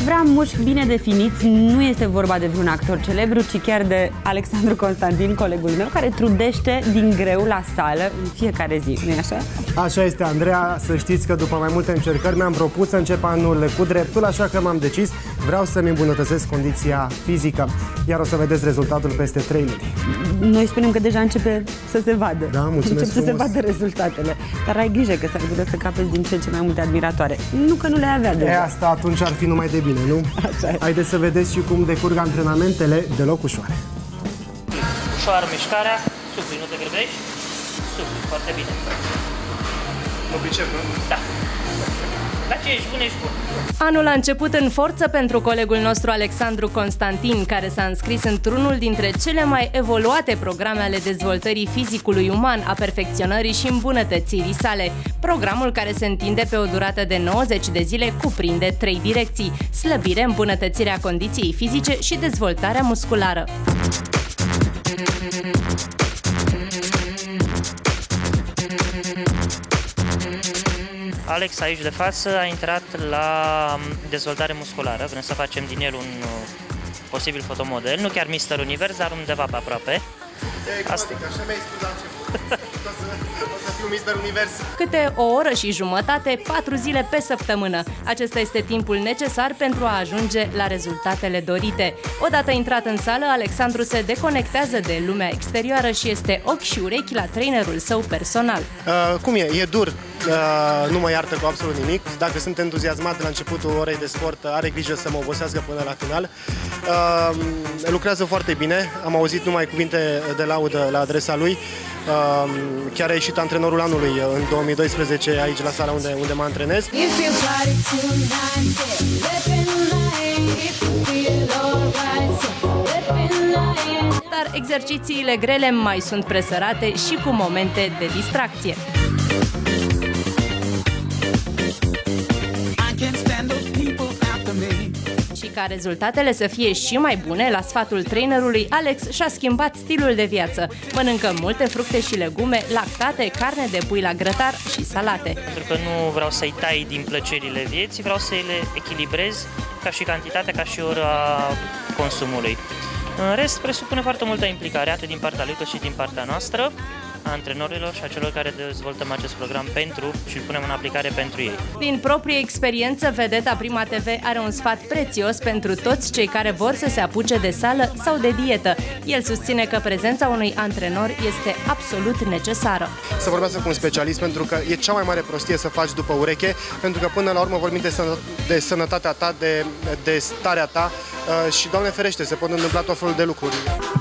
vrea mușchi bine definiți, nu este vorba de vreun actor celebru, ci chiar de Alexandru Constantin, colegul meu, care trudește din greu la sală în fiecare zi, nu-i așa? Așa este, Andreea. Să știți că după mai multe încercări mi-am propus să încep anul cu dreptul, așa că m-am decis. Vreau să-mi îmbunătățesc condiția fizică, iar o să vedeți rezultatul peste 3 luni. Noi spunem că deja începe să se vadă. Da, mulțumesc Încep să se vadă rezultatele. Dar ai grijă că s-ar putea să capeți din ce în ce mai multe admiratoare. Nu că nu le avea deja. E, asta atunci ar fi numai de bine, nu? Așa e. Haideți să vedeți și cum decurg antrenamentele deloc ușoare. Ușoară mișcarea, supli, nu te grăbești, supli, foarte bine. Mă pricep, nu? Da. La ce ești bun, ești bun. Anul a început în forță pentru colegul nostru Alexandru Constantin, care s-a înscris într-unul dintre cele mai evoluate programe ale dezvoltării fizicului uman, a perfecționării și îmbunătățirii sale. Programul, care se întinde pe o durată de 90 de zile, cuprinde 3 direcții: slăbire, îmbunătățirea condiției fizice și dezvoltarea musculară. Alex, aici de față, a intrat la dezvoltare musculară. Vrem să facem din el un posibil fotomodel, nu chiar Mr. Univers, dar undeva pe aproape. Asta. Așa mi-ai spus la început. O să fiu Mr. Univers. Câte o oră și jumătate, 4 zile pe săptămână. Acesta este timpul necesar pentru a ajunge la rezultatele dorite. Odată intrat în sală, Alexandru se deconectează de lumea exterioară și este ochi și urechi la trainerul său personal. Cum e? E dur. Nu mă iartă cu absolut nimic. Dacă sunt entuziasmat la începutul orei de sport, are grijă să mă obosească până la final. Lucrează foarte bine. Am auzit numai cuvinte de laudă la adresa lui. Chiar a ieșit antrenorul anului în 2012 aici la sala unde mă antrenez. Dar exercițiile grele mai sunt presărate și cu momente de distracție. Și ca rezultatele să fie și mai bune, la sfatul trainerului, Alex și-a schimbat stilul de viață. Mănâncă multe fructe și legume, lactate, carne de pui la grătar și salate. Pentru că nu vreau să-i tai din plăcerile vieții, vreau să le echilibrez ca și cantitatea, ca și ora consumului. În rest, presupune foarte multă implicare, atât din partea lui cât și din partea noastră, a antrenorilor și a celor care dezvoltăm acest program pentru și îl punem în aplicare pentru ei. Din proprie experiență, vedeta Prima TV are un sfat prețios pentru toți cei care vor să se apuce de sală sau de dietă. El susține că prezența unui antrenor este absolut necesară. Să vorbească cu un specialist, pentru că e cea mai mare prostie să faci după ureche, pentru că până la urmă vorbim de sănătatea ta, de starea ta și, Doamne ferește, se pot întâmpla tot felul de lucruri.